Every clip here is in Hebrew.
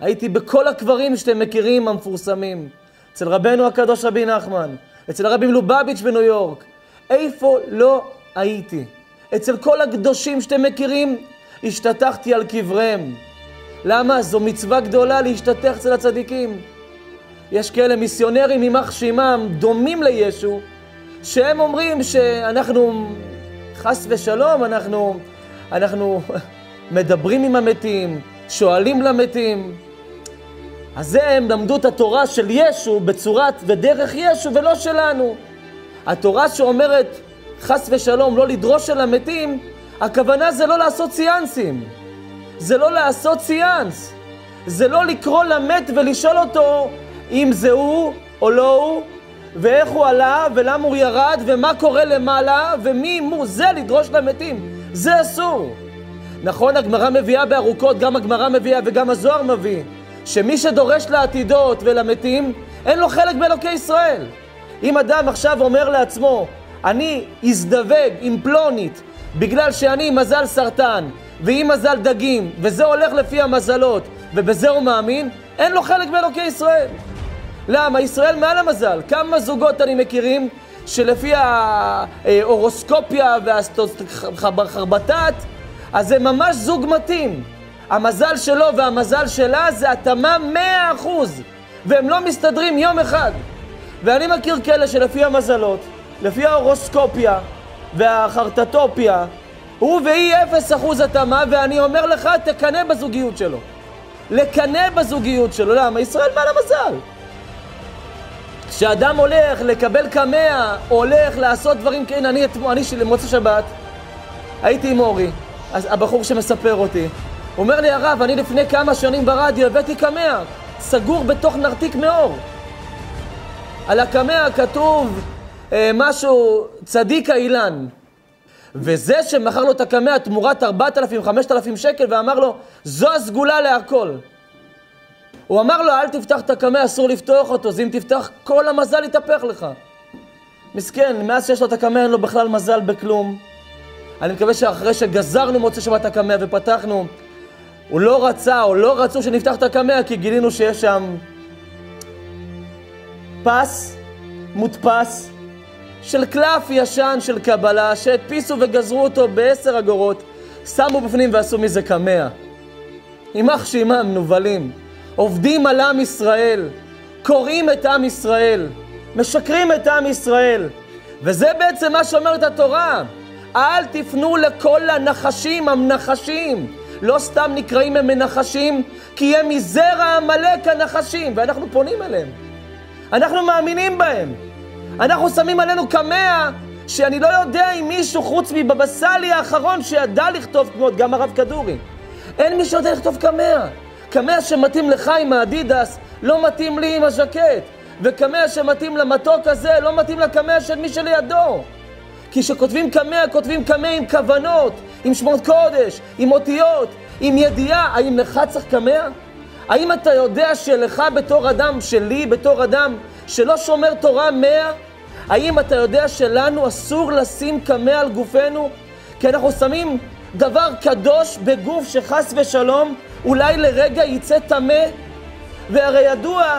הייתי בכל הקברים שאתם מכירים המפורסמים. אצל רבנו הקדוש רבי נחמן, אצל הרבי מלובביץ' בניו יורק. איפה לא הייתי? אצל כל הקדושים שאתם מכירים, השתתחתי על קבריהם. למה? זו מצווה גדולה להשתתח אצל הצדיקים. יש כאלה מיסיונרים ממח שימם, דומים לישו, שהם אומרים שאנחנו, חס ושלום, אנחנו מדברים עם המתים, שואלים למתים. אז הם למדו את התורה של ישו בצורת ודרך ישו ולא שלנו. התורה שאומרת חס ושלום לא לדרוש אל המתים, הכוונה זה לא לעשות סיאנסים. זה לא לעשות סיאנס. זה לא לקרוא למת ולשאול אותו אם זה הוא או לא הוא, ואיך הוא עלה ולמה הוא ירד ומה קורה למעלה ומי מו. זה לדרוש למתים. זה אסור. נכון, הגמרא מביאה בארוכות, גם הגמרא מביאה וגם הזוהר מביא, שמי שדורש לעתידות ולמתים, אין לו חלק באלוקי ישראל. אם אדם עכשיו אומר לעצמו, אני אזדווג עם פלונית, בגלל שאני עם מזל סרטן, ועם מזל דגים, וזה הולך לפי המזלות, ובזה הוא מאמין, אין לו חלק באלוקי ישראל. למה? ישראל מעל המזל. כמה זוגות אני מכירים, שלפי האורוסקופיה והחרבטת, אז זה ממש זוג מתאים. המזל שלו והמזל שלה זה התאמה 100%, והם לא מסתדרים יום אחד. ואני מכיר כאלה שלפי המזלות, לפי האורוסקופיה והחרטטופיה, הוא והיא 0% התאמה, ואני אומר לך, תקנה בזוגיות שלו. לקנה בזוגיות שלו. למה? ישראל מעל המזל. כשאדם הולך לקבל קמע, הולך לעשות דברים כאלה, אני למוצא שבת, הייתי עם אורי, אז הבחור שמספר אותי, הוא אומר לי, הרב, אני לפני כמה שנים ברדיו הבאתי קמע, סגור בתוך נרתיק מאור. על הקמע כתוב משהו, צדיק האילן. וזה שמכר לו את הקמע תמורת 4,000-5,000 שקל, ואמר לו, זו הסגולה להכל. הוא אמר לו, אל תפתח את הקמע, אסור לפתוח אותו, אז אם תפתח, כל המזל יתהפך לך. מסכן, מאז שיש לו את הקמע, אין לו בכלל מזל בכלום. אני מקווה שאחרי שגזרנו מוצא שבת הקמע ופתחנו, הוא לא רצה או לא רצו שנפתח את הקמע, כי גילינו שיש שם פס מודפס של קלף ישן של קבלה, שהדפיסו וגזרו אותו ב10 אגורות, שמו בפנים ועשו מזה קמע. יימח שמם נובלים, עובדים על עם ישראל, קוראים את עם ישראל, משקרים את עם ישראל. וזה בעצם מה שאומרת התורה. אל תפנו לכל הנחשים, המנחשים. לא סתם נקראים הם מנחשים, כי הם מזרע עמלק הנחשים, ואנחנו פונים אליהם. אנחנו מאמינים בהם. אנחנו שמים עלינו קמע, שאני לא יודע אם מישהו חוץ מבבא סאלי האחרון שידע לכתוב כמו גם הרב כדורי. אין מי שיודע לכתוב קמע. קמע שמתאים לך עם האדידס, לא מתאים לי עם הז'קט. וקמע שמתאים למתוק הזה, לא מתאים לקמע של מי שלידו. כי שכותבים קמע, כותבים קמע עם כוונות, עם שמות קודש, עם אותיות, עם ידיעה. האם לך צריך קמע? האם אתה יודע שלך בתור אדם, שלי בתור אדם, שלא שומר תורה 100, האם אתה יודע שלנו אסור לשים קמע על גופנו? כי אנחנו שמים דבר קדוש בגוף שחס ושלום, אולי לרגע יצא טמא. והרי ידוע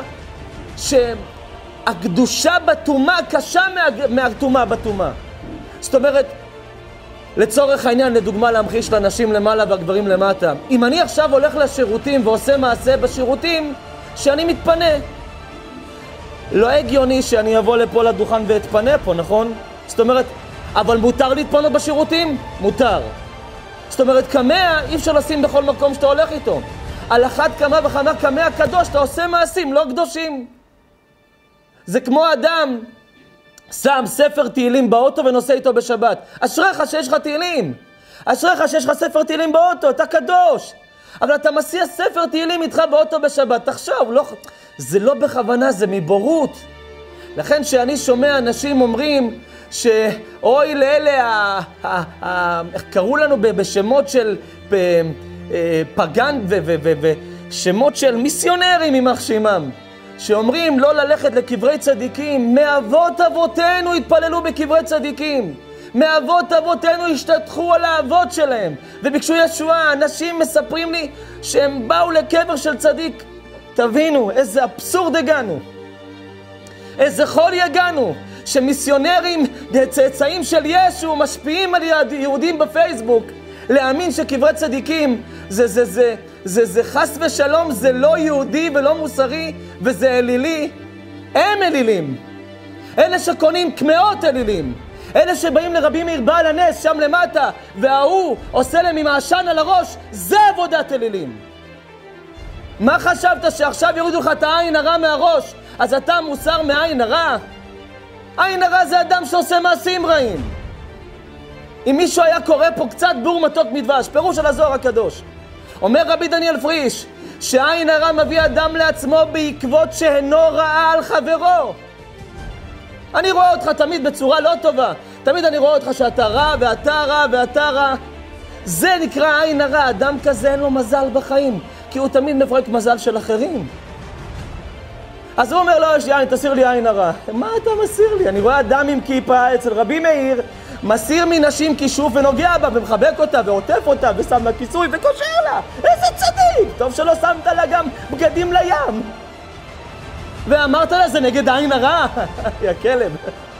שהקדושה בטומאה קשה מהטומאה בטומאה. זאת אומרת, לצורך העניין, לדוגמה, להמחיש לנשים למעלה והגברים למטה. אם אני עכשיו הולך לשירותים ועושה מעשה בשירותים, שאני מתפנה. לא הגיוני שאני אבוא לפה לדוכן ואתפנה פה, נכון? זאת אומרת, אבל מותר להתפנות בשירותים? מותר. זאת אומרת, קמע אי אפשר לשים בכל מקום שאתה הולך איתו. על אחת כמה וכמה קמע קדוש, אתה עושה מעשים לא קדושים. זה כמו אדם שם ספר תהילים באוטו ונוסע איתו בשבת. אשריך שיש לך תהילים. אשריך שיש לך ספר תהילים באוטו, אתה קדוש. אבל אתה מסיע ספר תהילים איתך באוטו בשבת. תחשוב, לא, זה לא בכוונה, זה מבורות. לכן שאני שומע אנשים אומרים שאוי לאלה, איך קראו לנו בשמות של פגן ושמות של מיסיונרים יימח שמם, שאומרים לא ללכת לקברי צדיקים. מאבות אבותינו התפללו בקברי צדיקים, מאבות אבותינו השתתחו על האבות שלהם וביקשו ישועה. אנשים מספרים לי שהם באו לקבר של צדיק. תבינו איזה אבסורד הגענו, איזה חול הגענו, שמיסיונרים צאצאים של ישו משפיעים על יהודים בפייסבוק להאמין שקברי צדיקים זה חס ושלום, זה לא יהודי ולא מוסרי, וזה אלילי. הם אלילים, אלה שקונים כמאות אלילים, אלה שבאים לרבי מאיר בעל הנס שם למטה וההוא עושה להם עם העשן על הראש, זה עבודת אלילים. מה חשבת, שעכשיו יורידו לך את העין הרע מהראש אז אתה מוסר מעין הרע? עין הרע זה אדם שעושה מעשים רעים. אם מישהו היה קורא פה קצת בור מתוק מדבש, פירוש על הזוהר הקדוש, אומר רבי דניאל פריש שעין הרע מביא אדם לעצמו בעקבות שהנו רעה על חברו. אני רואה אותך תמיד בצורה לא טובה, תמיד אני רואה אותך שאתה רע ואתה רע ואתה רע. זה נקרא עין הרע. אדם כזה אין לו מזל בחיים, כי הוא תמיד מפרק מזל של אחרים. אז הוא אומר לו, יש לי עין, תסיר לי עין הרע. מה אתה מסיר לי? אני רואה אדם עם כיפה אצל רבי מאיר, מסיר מנשים כישוף ונוגע בה ומחבק אותה ועוטף אותה ושם לה כיסוי וקושר לה. איזה צדיק! טוב שלא שמת לה גם בגדים לים. ואמרת לה, זה נגד עין הרע. יא כלב.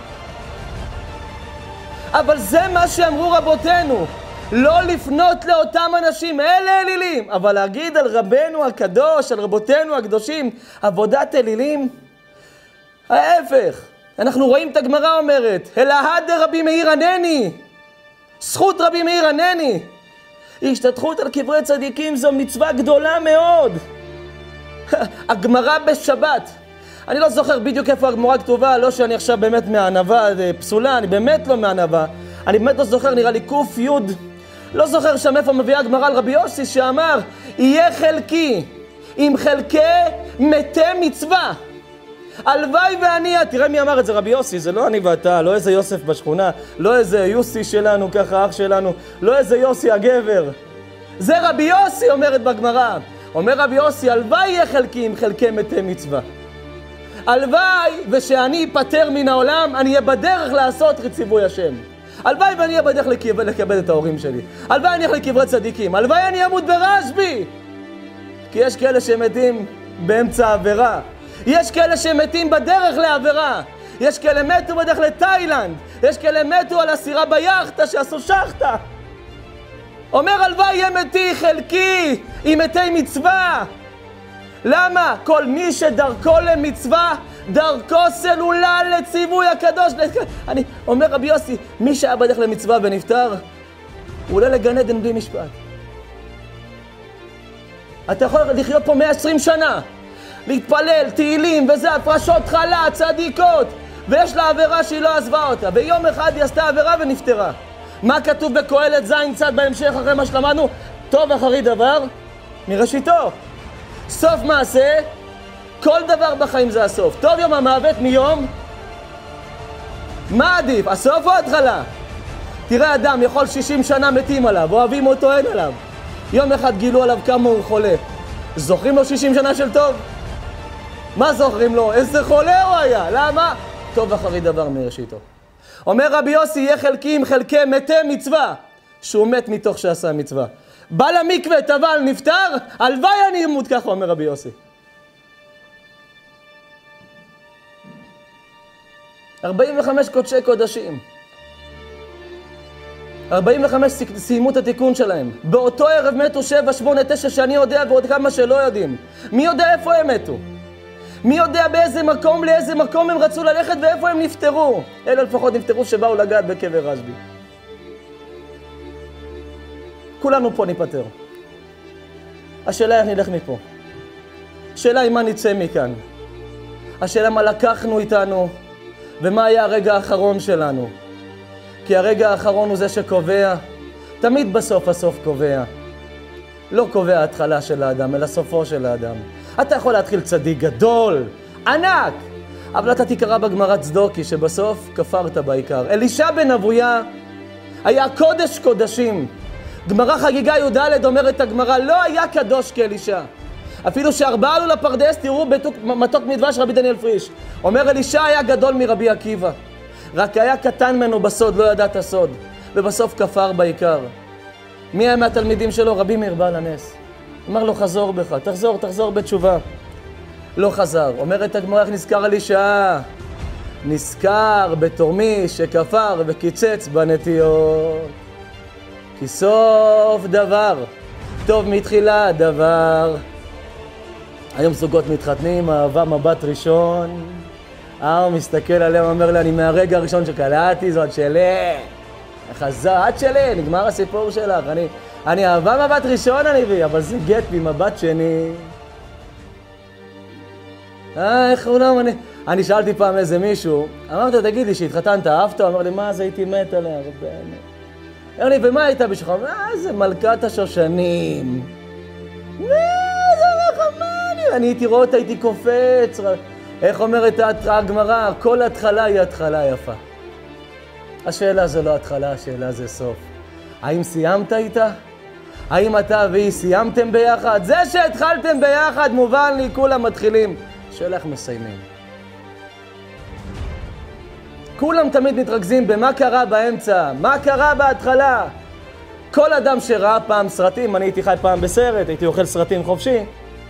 אבל זה מה שאמרו רבותינו, לא לפנות לאותם אנשים, אלה אלילים. אבל להגיד על רבנו הקדוש, על רבותינו הקדושים, עבודת אלילים, ההפך. אנחנו רואים את הגמרא אומרת, אלהד רבי מאיר ענני, זכות רבי מאיר ענני. השתתחות על קברי צדיקים זו מצווה גדולה מאוד. הגמרא בשבת, אני לא זוכר בדיוק איפה הגמרא כתובה, לא שאני עכשיו באמת מהענבה פסולה, אני באמת לא מהענבה, אני באמת לא זוכר, נראה לי קוף יוד, לא זוכר שם איפה מביאה הגמרא על רבי יוסי שאמר, יהיה חלקי עם חלקי מתי מצווה. הלוואי ועניה, תראה מי אמר את זה, רבי יוסי, זה לא אני ואתה, לא איזה יוסף בשכונה, לא איזה יוסי שלנו, ככה אח שלנו, לא איזה יוסי הגבר. זה רבי יוסי אומרת בגמרא. אומר רבי יוסי, הלוואי יהיה חלקי עם חלקי מתי מצווה. הלוואי ושאני אפטר מן העולם, אני אהיה בדרך לעשות ציווי השם. הלוואי ואני אהיה בדרך לקבל את ההורים שלי. הלוואי אני אלך לקברי צדיקים. הלוואי אני אמות ברשב"י. כי יש כאלה שמתים באמצע עבירה. יש כאלה שמתים בדרך לעבירה. יש כאלה מתו בדרך לתאילנד. יש כאלה מתו על הסירה ביחטה שעשו שחטה. אומר הלוואי יהיה מתי חלקי עם מתי מצווה. למה? כל מי שדרכו למצווה, דרכו סלולה לציווי הקדוש. אני אומר רבי יוסי, מי שהיה בדרך למצווה ונפטר, הוא עולה לגן עדן בלי משפט. אתה יכול לחיות פה 120 שנה, להתפלל, תהילים וזה, הפרשות חלה, צדיקות, ויש לה עבירה שהיא לא עזבה אותה, ביום אחד היא עשתה עבירה ונפטרה. מה כתוב בקהלת זין צד בהמשך אחרי מה שלמדנו? טוב אחרי דבר מראשיתו. סוף מעשה, כל דבר בחיים זה הסוף. טוב יום המוות מיום, מה עדיף, הסוף או התחלה? תראה אדם יכול 60 שנה מתים עליו, אוהבים אותו אין עליו. יום אחד גילו עליו כמה הוא חולה. זוכרים לו 60 שנה של טוב? מה זוכרים לו? איזה חולה הוא היה. למה? טוב אחרי דבר מראשיתו. אומר רבי יוסי, יהיה חלקי עם חלקי מתי מצווה, שהוא מת מתוך שעשה מצווה. בא למקווה, טבל, נפטר, הלוואי אני אמות ככה, אומר רבי יוסי. 45 קודשי קודשים. 45 סיימו את התיקון שלהם. באותו ערב מתו 7, 8, 9 שאני יודע ועוד כמה שלא יודעים. מי יודע איפה הם מתו? מי יודע באיזה מקום, לאיזה מקום הם רצו ללכת ואיפה הם נפטרו? אלה לפחות נפטרו שבאו לגעת בקבר רשב"י. כולנו פה ניפטר. השאלה איך נלך מפה. השאלה היא מה נצא מכאן. השאלה מה לקחנו איתנו ומה היה הרגע האחרון שלנו. כי הרגע האחרון הוא זה שקובע. תמיד בסוף הסוף קובע. לא קובע ההתחלה של האדם, אלא סופו של האדם. אתה יכול להתחיל צדיק גדול, ענק, אבל אתה תקרא בגמרא צדוקי שבסוף כפרת בעיקר. אלישע בן אבויה היה קודש קודשים. גמרא חגיגה י"ד אומרת הגמרא, לא היה קדוש כאלישע. אפילו שארבעה עלו לפרדס, תראו מתוק מדבש רבי דניאל פריש. אומר אלישע היה גדול מרבי עקיבא. רק היה קטן ממנו בסוד, לא ידע את הסוד. ובסוף כפר בעיקר. מי היה מהתלמידים שלו? רבי מאיר בעל הנס. אמר לו, חזור בך, תחזור בתשובה. לא חזר. אומרת הגמרא, איך נזכר אלישע? נזכר בתורמי שכפר וקיצץ בנטיות. כי סוף דבר, טוב מתחילה דבר. היום זוגות מתחתנים, אהבה מבט ראשון. הוא מסתכל עליהם, אומר לי, אני מהרגע הראשון שקלעתי, זאת שלי. חזר, את שלי, נגמר הסיפור שלך. אני אהבה מבט ראשון אני בי, אבל זה גט ממבט שני. איך אולם אני שאלתי פעם איזה מישהו, אמרתי, תגיד לי, שהתחתנת, אהבת? אמר לי, מה זה, הייתי מת עליה, רבנו. אמר לי, ומה הייתה בשבילך? זה מלכת השושנים. זה רחמני. אני הייתי רואה אותה, הייתי קופץ. איך אומרת הגמרא? כל התחלה היא התחלה יפה. השאלה זה לא התחלה, השאלה זה סוף. האם סיימת איתה? האם אתה והיא סיימתם ביחד? זה שהתחלתם ביחד מובן לי, כולם מתחילים. שאלה איך מסיימים. כולם תמיד מתרכזים במה קרה באמצע, מה קרה בהתחלה. כל אדם שראה פעם סרטים, אני הייתי חי פעם בסרט, הייתי אוכל סרטים חופשי.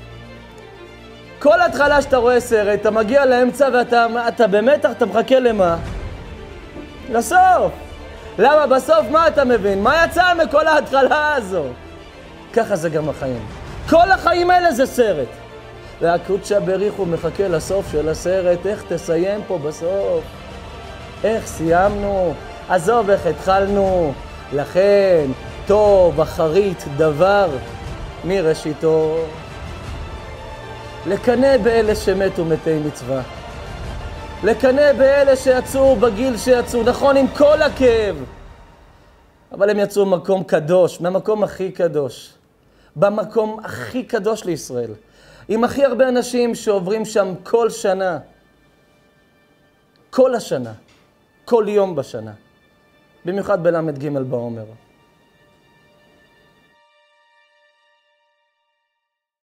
כל התחלה שאתה רואה סרט, אתה מגיע לאמצע ואתה באמת, אתה מחכה למה? לסוף. למה בסוף מה אתה מבין? מה יצא מכל ההתחלה הזו? ככה זה גם החיים. כל החיים האלה זה סרט. והקודשא בריחו מחכה לסוף של הסרט, איך תסיים פה בסוף? איך סיימנו? עזוב איך התחלנו. לכן, טוב, אחרית, דבר, מראשיתו. לקנא באלה שמתו מתי מצווה. לקנא באלה שיצאו בגיל שיצאו, נכון עם כל הכאב. אבל הם יצאו במקום קדוש, מהמקום הכי קדוש. במקום הכי קדוש לישראל. עם הכי הרבה אנשים שעוברים שם כל שנה. כל השנה. כל יום בשנה. במיוחד בל"ג בעומר.